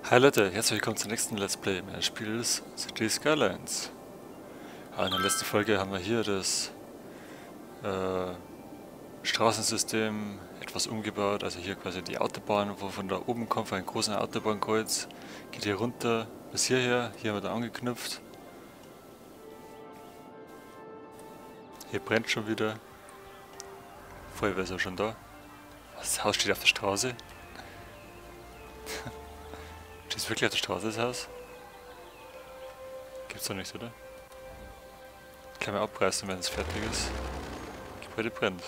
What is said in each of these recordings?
Hi Leute, herzlich willkommen zum nächsten Let's Play meines Spiels City Skylines. In der letzten Folge haben wir hier das Straßensystem etwas umgebaut, also hier quasi die Autobahn, wo von da oben kommt, von einem großen Autobahnkreuz, geht hier runter bis hierher, hier haben wir da angeknüpft. Hier brennt schon wieder, Feuerwehr ist ja schon da. Das Haus steht auf der Straße. Steht wirklich auf der Straße, das Haus? Gibt's doch nicht, oder? Kann man abreißen, wenn es fertig ist. Gebäude brennt.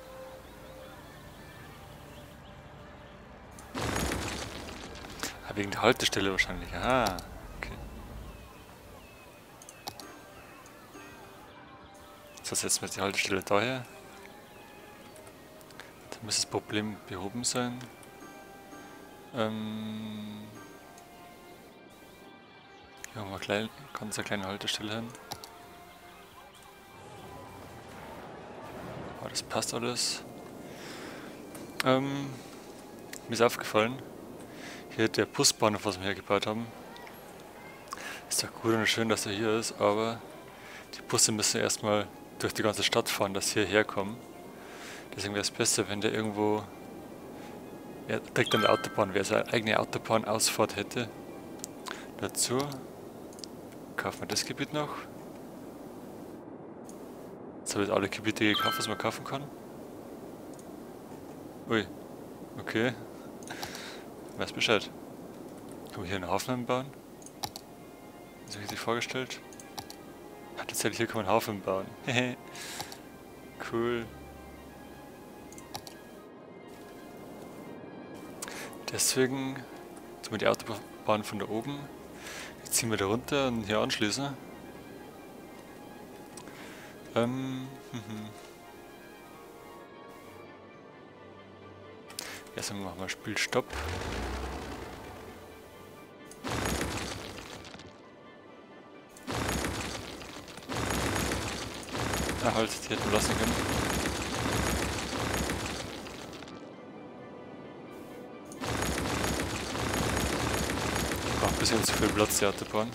Wegen der Haltestelle wahrscheinlich. Aha, okay. So, setzen wir jetzt die Haltestelle daher. Dann muss das Problem behoben sein. Hier haben wir ganz eine kleine Haltestelle hin. Aber das passt alles. Mir ist aufgefallen, hier der Busbahnhof, was wir hier gebaut haben. Ist doch gut und schön, dass er hier ist, aber die Busse müssen erstmal durch die ganze Stadt fahren, dass sie hierher kommen. Deswegen wäre es besser, wenn der irgendwo direkt an der Autobahn wäre, seine eigene Autobahnausfahrt hätte. Dazu kaufen wir das Gebiet noch. Jetzt habe ich alle Gebiete gekauft, was man kaufen kann. Ui, okay. Weiß Bescheid. Kann man hier einen Hafen bauen? Ist richtig vorgestellt? Ja, tatsächlich, hier kann man einen Hafen bauen. Hehe. Cool. Deswegen tun wir die Autobahn von da oben. Jetzt ziehen wir da runter und hier anschließen. Erstmal machen wir Spielstopp. Ah, halt, die hätten wir lassen können. Braucht ein bisschen zu viel Platz, die Autobahn.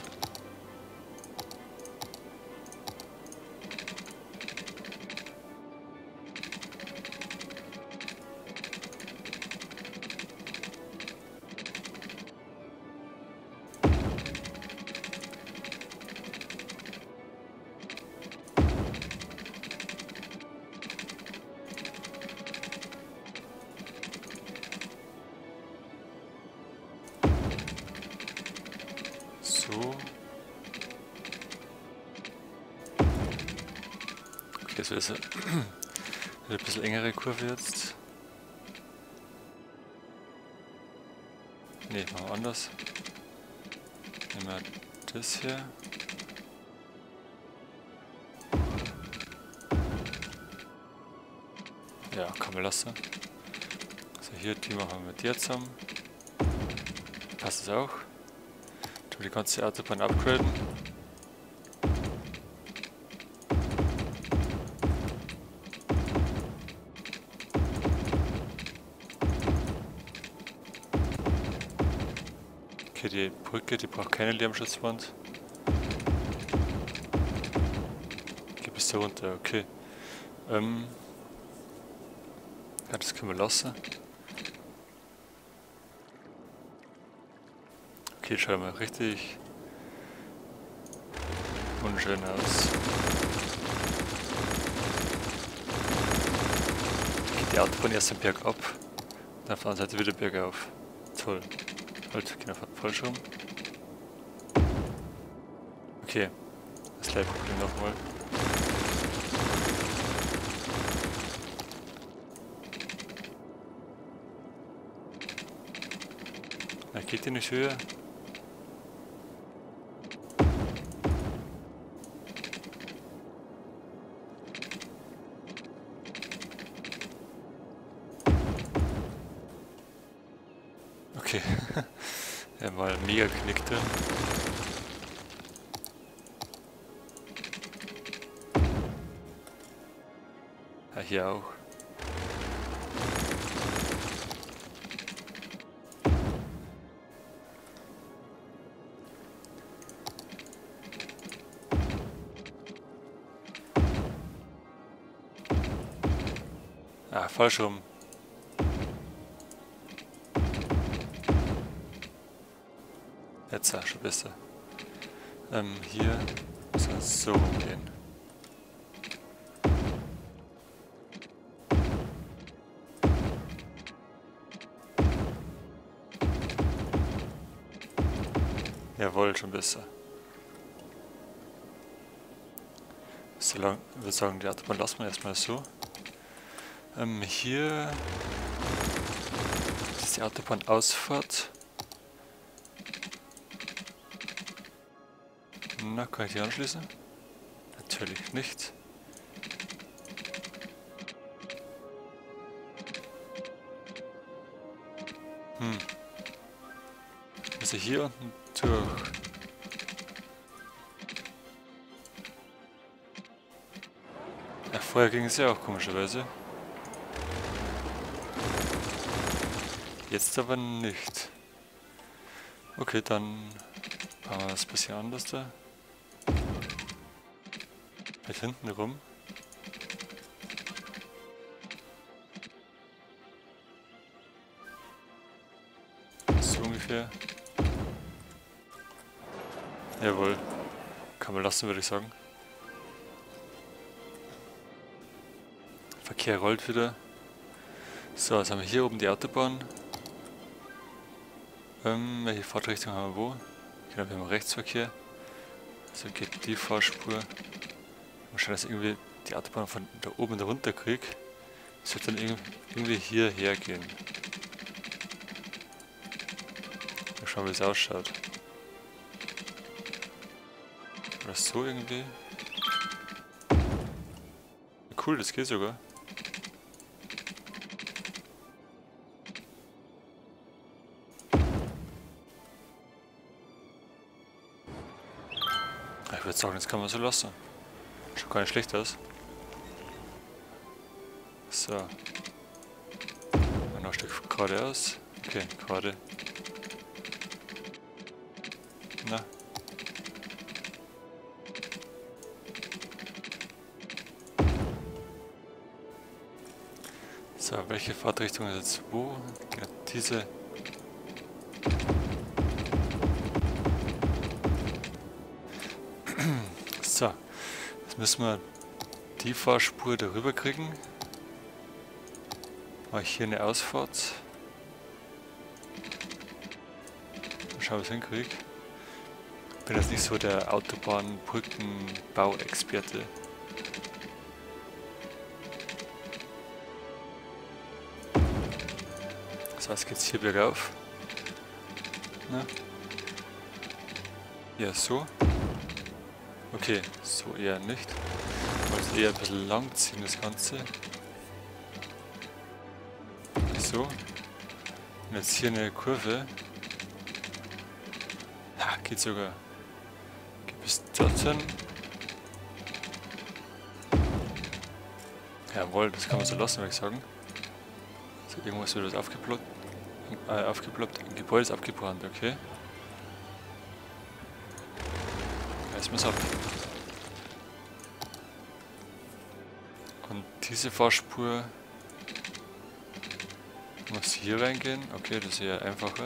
So. Okay, das wird ein bisschen engere Kurve jetzt. Ne, machen wir anders. Nehmen wir das hier. Ja, kann man lassen. Also hier, die machen wir mit dir zusammen. Passt es auch. Tun wir die ganze Autobahn upgraden. Okay, die Brücke, die braucht keine Lärmschutzwand. Geht bis da runter, okay. Ja, das können wir lassen. Okay, schaut mal richtig unschön aus. Geht die Autobahn erst am Berg ab, dann auf der anderen Seite wieder bergauf. Toll. Halt, genau, falsch rum. Okay, das gleiche Problem nochmal. Geht die nicht höher? Okay, ja, mal mega Knick drin. Ja, hier auch. Ah, falsch rum. Jetzt schon besser. Hier muss man so rumgehen. Jawohl, schon besser. So lang, ich würde sagen, die Autobahn lassen wir erstmal so. Hier ist die Autobahnausfahrt. Na, kann ich die anschließen? Natürlich nicht. Also hier unten durch. Ja, vorher ging es ja auch komischerweise. Jetzt aber nicht. Okay, dann machen wir das ein bisschen anders da. Halt hinten rum. So ungefähr. Jawohl. Kann man lassen, würde ich sagen. Verkehr rollt wieder. So, jetzt haben wir hier oben die Autobahn. Welche Fahrtrichtung haben wir wo? Genau, wir haben Rechtsverkehr. Also geht die Fahrspur. Wahrscheinlich, dass irgendwie die Autobahn von da oben da runter kriege. Das wird dann irgendwie hierher gehen. Mal schauen, wie es ausschaut. Oder so irgendwie. Cool, das geht sogar. Ich würde sagen, das kann man so lassen. Schaut gar nicht schlecht aus. So. Noch ein Stück geradeaus. Okay, gerade. Na. So, welche Fahrtrichtung ist jetzt wo? Ja, diese. So, jetzt müssen wir die Fahrspur darüber kriegen. Mache ich hier eine Ausfahrt. Mal schauen, was ich hinkriege. Ich bin jetzt nicht so der Autobahnbrückenbauexperte. So, jetzt geht's hier bergauf. Na? Ja, so. Okay, so eher nicht. Ich wollte eher ein bisschen lang ziehen, das Ganze. So. Und jetzt hier eine Kurve. Ha, geht sogar. Geht bis dorthin. Jawohl, das kann man so lassen, würde ich sagen. So, irgendwas wird aufgeploppt. Ein Gebäude ist abgebrannt, okay. Reißen wir es ab. Und diese Fahrspur muss hier reingehen. Okay, das ist eher einfacher.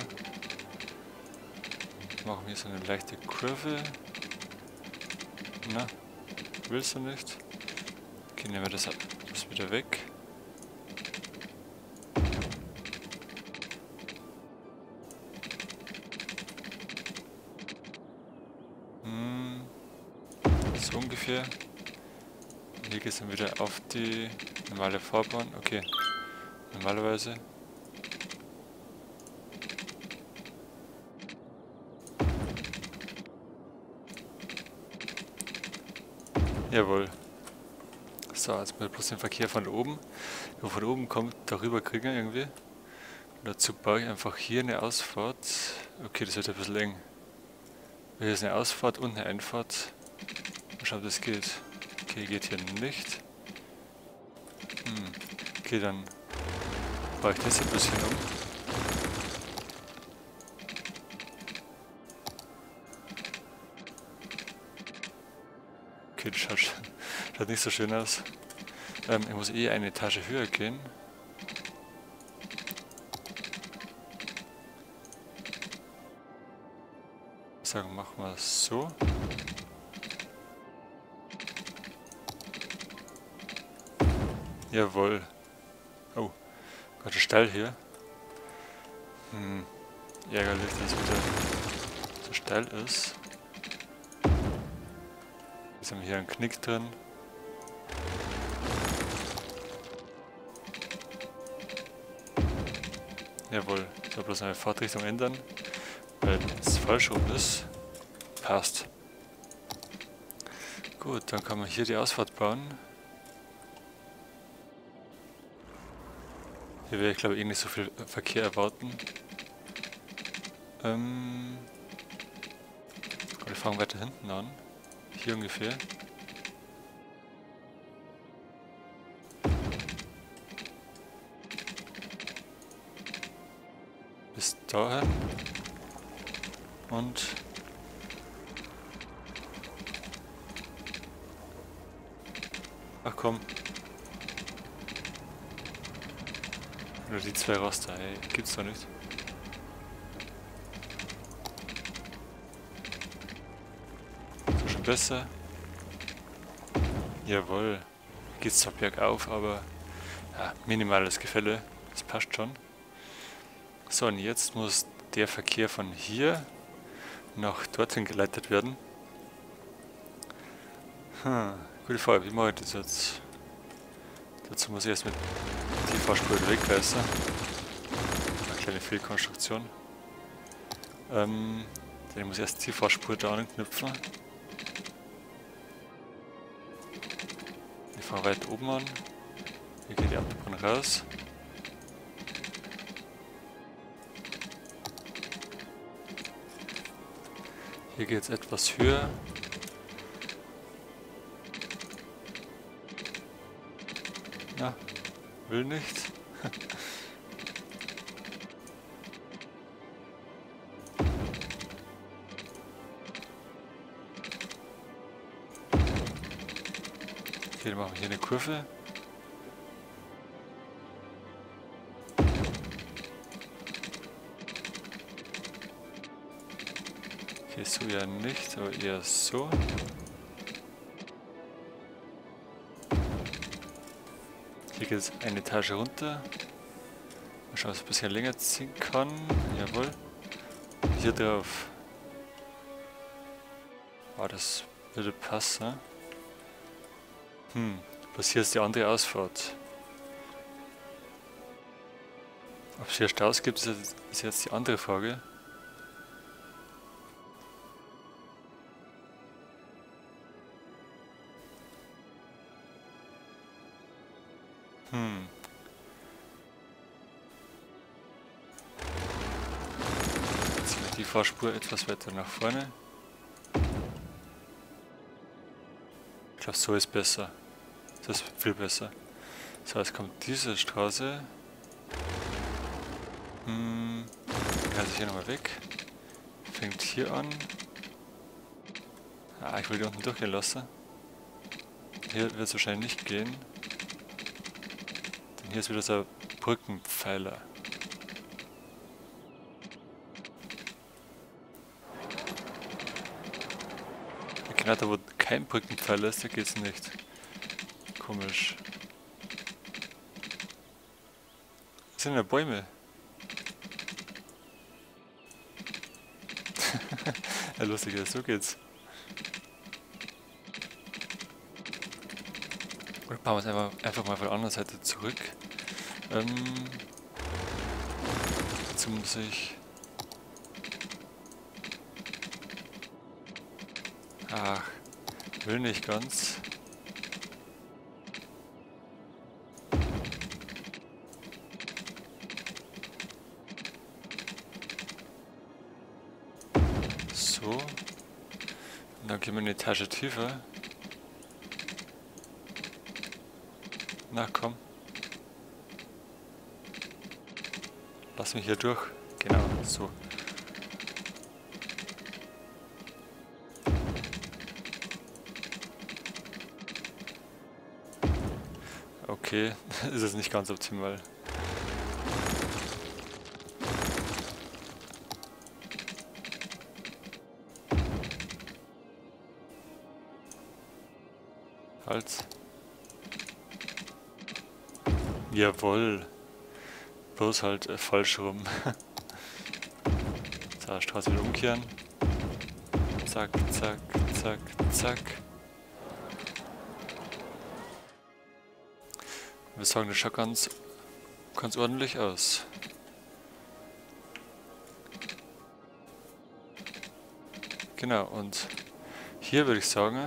Machen wir so eine leichte Kurve. Na, willst du nicht? Okay, nehmen wir das wieder weg. So ungefähr. Hier geht es dann wieder auf die normale Fahrbahn. Okay, normalerweise. Jawohl. So, jetzt mal bloß den Verkehr von oben. Wenn von oben kommt, darüber kriegen wir irgendwie. Und dazu baue ich einfach hier eine Ausfahrt. Okay, das wird ein bisschen eng. Hier ist eine Ausfahrt und eine Einfahrt. Mal schauen, ob das geht. Okay, geht hier nicht. Okay, dann baue ich das ein bisschen um. Okay, das schaut nicht so schön aus. Ich muss eh eine Etage höher gehen. Sagen, machen wir es so. Jawohl. Oh, Gott, steil hier. Ärgerlich, dass es wieder so steil ist. Jetzt haben wir hier einen Knick drin. Jawohl, ich soll bloß meine Fahrtrichtung ändern, weil es falsch rum ist. Passt. Gut, dann kann man hier die Ausfahrt bauen. Hier werde ich glaube ich nicht so viel Verkehr erwarten. Wir fangen weiter hinten an. Hier ungefähr. Bis dahin. Und ach komm. Nur die zwei Raster, ey. Gibt's doch nicht. So schon besser. Jawohl. Geht's zwar bergauf, aber ja, minimales Gefälle. Das passt schon. So, und jetzt muss der Verkehr von hier nach dorthin geleitet werden. Gute Frage, wie mache ich das jetzt? Dazu muss ich erst mit die Fahrspur wegreißen. Eine kleine Fehlkonstruktion. Dann muss ich erst die Fahrspur da anknüpfen. Ich fahre weit oben an. Hier geht die Autobahn raus. Hier geht es etwas höher. Na, will nicht. Okay, dann machen wir hier eine Kurve. Okay, so ja nicht, aber eher so. Hier geht es eine Etage runter. Mal schauen, ob es ein bisschen länger ziehen kann. Jawohl. Hier drauf. Oh, das würde passen. Was hier ist die andere Ausfahrt. Ob es hier Staus gibt, ist jetzt die andere Frage. Jetzt ziehen wir die Fahrspur etwas weiter nach vorne. Ich glaube, so ist besser. Das ist viel besser. So, jetzt kommt diese Straße. Also hier nochmal weg. Fängt hier an. Ah, ich will die unten durchgehen lassen. Hier wird es wahrscheinlich nicht gehen. Denn hier ist wieder so ein Brückenpfeiler. Genau da, wo kein Brückenpfeiler ist, da geht es nicht. Komisch. Das sind ja Bäume. Ja, lustig, ja, so geht's. Oder bauen wir es einfach mal von der anderen Seite zurück. Dazu muss ich... Ach, will nicht ganz. So. Und dann gehen wir eine Etage tiefer. Na komm. Lass mich hier durch. Genau, so. Okay, ist es nicht ganz optimal. Halt. Jawohl. Bloß halt falsch rum. So, Straße wieder umkehren. Zack, zack, zack, zack. Wir sagen, das schaut ganz ordentlich aus. Genau, und hier würde ich sagen,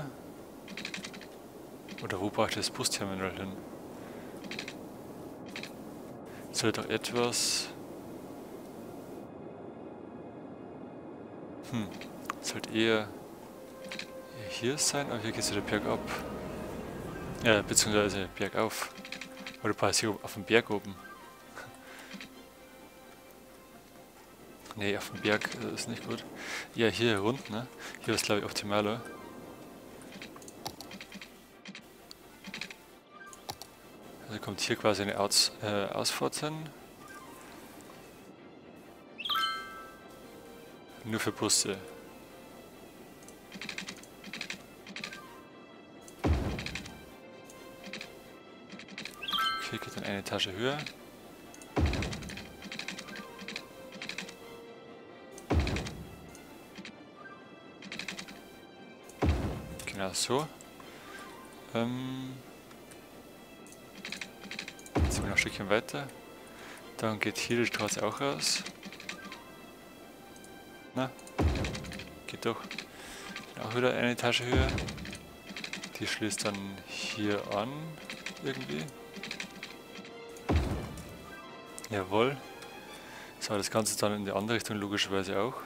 oder wo braucht das Busterminal hin? Sollte doch etwas... sollte eher hier sein, aber hier geht es wieder bergab. Ja, beziehungsweise bergauf. Oder passt hier auf dem Berg oben? Ne, auf dem Berg ist nicht gut. Ja, hier rund, ne? Hier ist glaube ich optimaler. Also kommt hier quasi eine Ausfahrt hin. Nur für Busse. Okay, geht dann eine Etage höher. Genau so. Jetzt sind wir noch ein Stückchen weiter. Dann geht hier die Straße auch raus. Na, geht doch. Auch wieder eine Etage höher. Die schließt dann hier an, irgendwie. Jawohl. So, das Ganze dann in die andere Richtung logischerweise auch.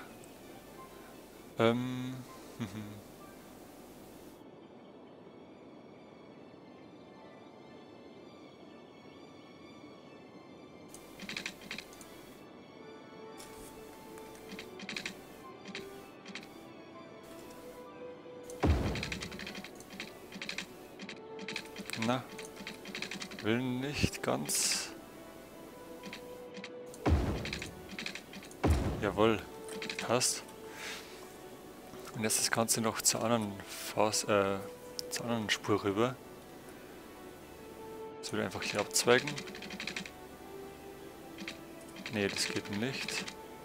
Na, will nicht ganz. Jawohl, passt. Und jetzt das Ganze noch zur anderen zur anderen Spur rüber. Das würde einfach hier abzweigen. Nee, das geht nicht.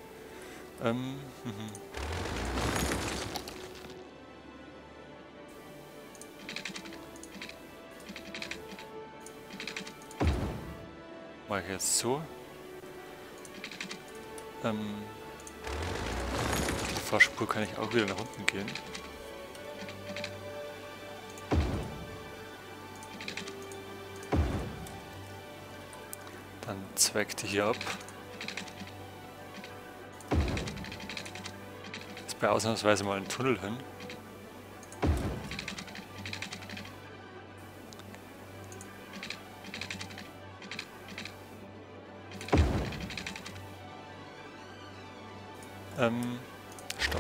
Mache ich jetzt so. Die Fahrspur kann ich auch wieder nach unten gehen. Dann zweigt die hier ab. Jetzt bei ausnahmsweise mal ein Tunnel hin. Stopp.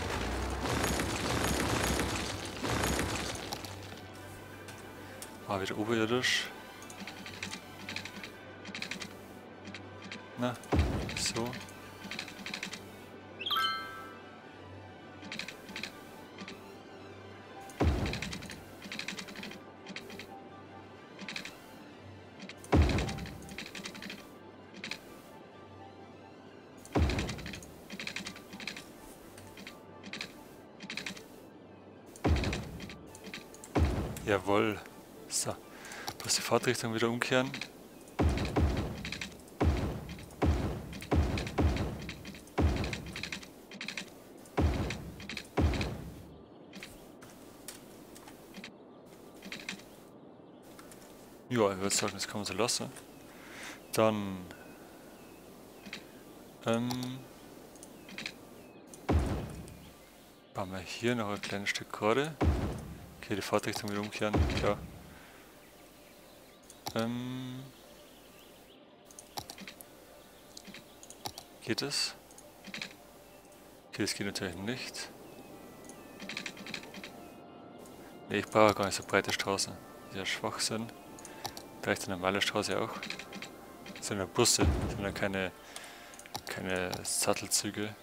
War wieder oberirdisch. Na, so. Jawohl. So. Bloß die Fahrtrichtung wieder umkehren. Ja, ich würde sagen, das kann man so lassen. Dann bauen wir hier noch ein kleines Stück gerade. Okay, die Fahrtrichtung wieder umkehren, klar. Geht es? Okay, das geht natürlich nicht. Nee, ich brauche gar nicht so breite Straßen. Sehr Schwachsinn. Da ist eine normale Straße auch. Das sind ja Busse, das sind ja keine Sattelzüge.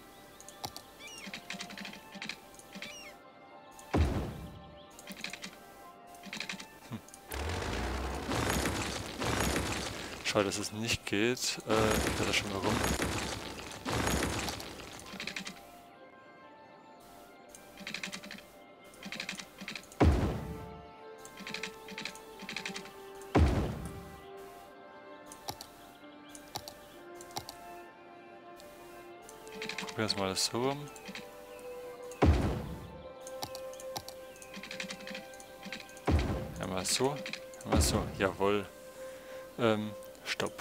Schade, dass es nicht geht. Ich weiß ja schon warum. Probieren wir es mal so rum. Einmal so, einmal so. Jawohl. Stopp.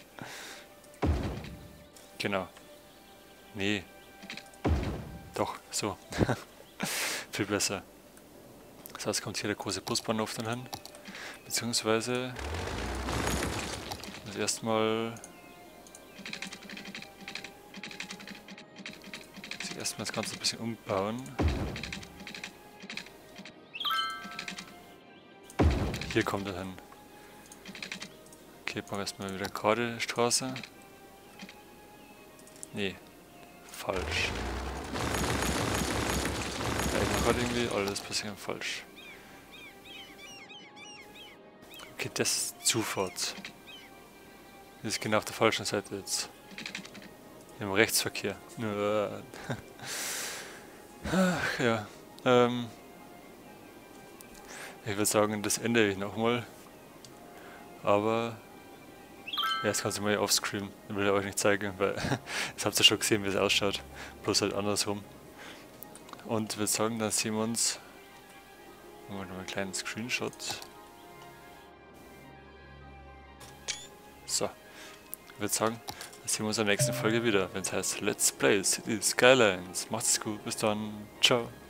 Genau. Nee. Doch, so. Viel besser. Das heißt, kommt hier der große Busbahnhof dann hin. Beziehungsweise muss erstmal das Ganze ein bisschen umbauen. Hier kommt er hin. Okay, bauen wir erstmal wieder gerade Straße. Nee, falsch. Ja, ich mache gerade irgendwie alles ein bisschen falsch. Okay, das ist Zufahrt. Das ist genau auf der falschen Seite jetzt. Im Rechtsverkehr. Ach ja. Ich würde sagen, das ändere ich nochmal. Aber ja, jetzt kannst du mal offscreen. Ich will euch nicht zeigen, weil jetzt habt ihr schon gesehen, wie es ausschaut. Bloß halt andersrum. Und ich würde sagen, dann sehen wir uns. Machen wir noch einen kleinen Screenshot. So. Ich würde sagen, dann sehen wir uns in der nächsten Folge wieder, wenn es heißt Let's Play Cities Skylines. Macht's gut, bis dann. Ciao.